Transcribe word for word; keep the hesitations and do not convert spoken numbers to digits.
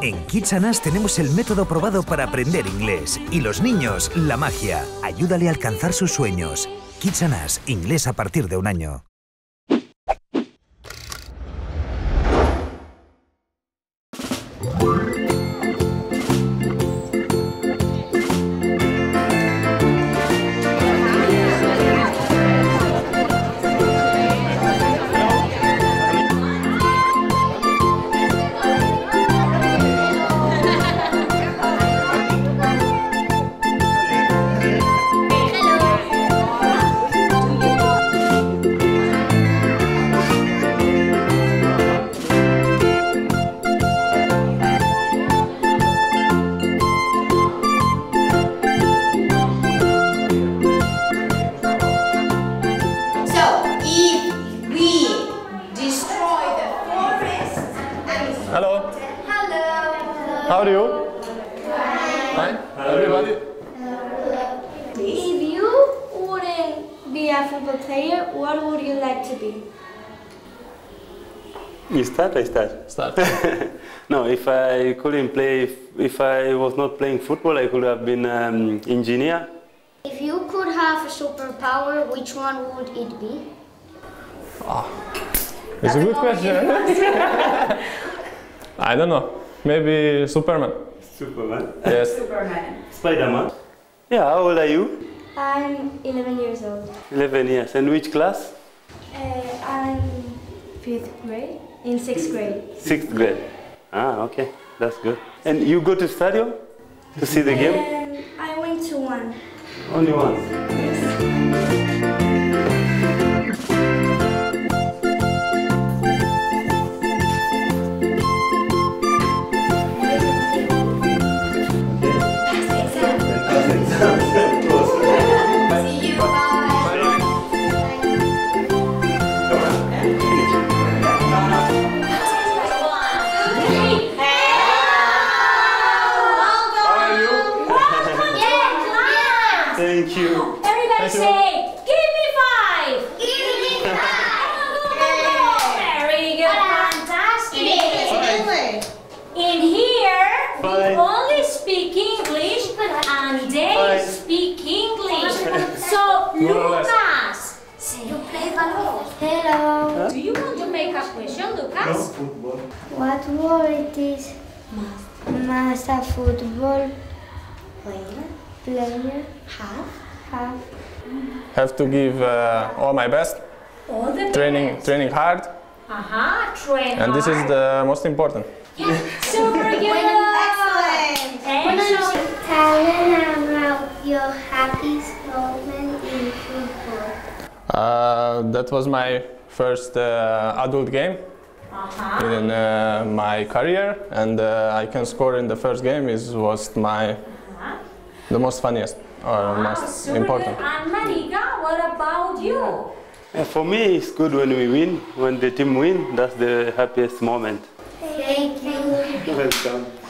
En Kids and Us tenemos el método probado para aprender inglés. Y los niños, la magia. Ayúdale a alcanzar sus sueños. Kids and Us, inglés a partir de un año. Hello. Hello. How are you? Fine. Everybody? If you wouldn't be a football player, what would you like to be? You start, I start. Start. No, if I couldn't play, if, if I was not playing football, I could have been um, engineer. If you could have a superpower, which one would it be? Oh, it's a good question. I don't know. Maybe Superman. Superman? Yes. Superman. Spider-Man? Yeah, how old are you? I'm eleven years old. eleven years. And which class? Uh, I'm fifth grade, in sixth grade. Sixth grade. Ah, okay. That's good. And you go to stadium to see the game? And I went to one. Only once? See you, bye. Thank you. Everybody Thank you. say, give me five. Give me five. Very good, fantastic. English. In here, we Five. only speak English and they Five. speak English. So, More or less. Lucas, say you play balón. Hello. Do you want to make a question, Lucas? Football. What word is más a football Player, player half, have? Have to give uh, all my best. all the Training, best. training hard, Aha, train and this is hard. the most important. Yeah, super good. Excellent. Excellent. Tell them about your happiest moment in football. Uh, that was my first uh, adult game Uh-huh. in uh, my career, and uh, I can score in the first game. Is was my Uh-huh. the most funniest or Wow, most super important. good. And Marika, what about you? Yeah, for me, it's good when we win. When the team win, that's the happiest moment. Thank you. Welcome.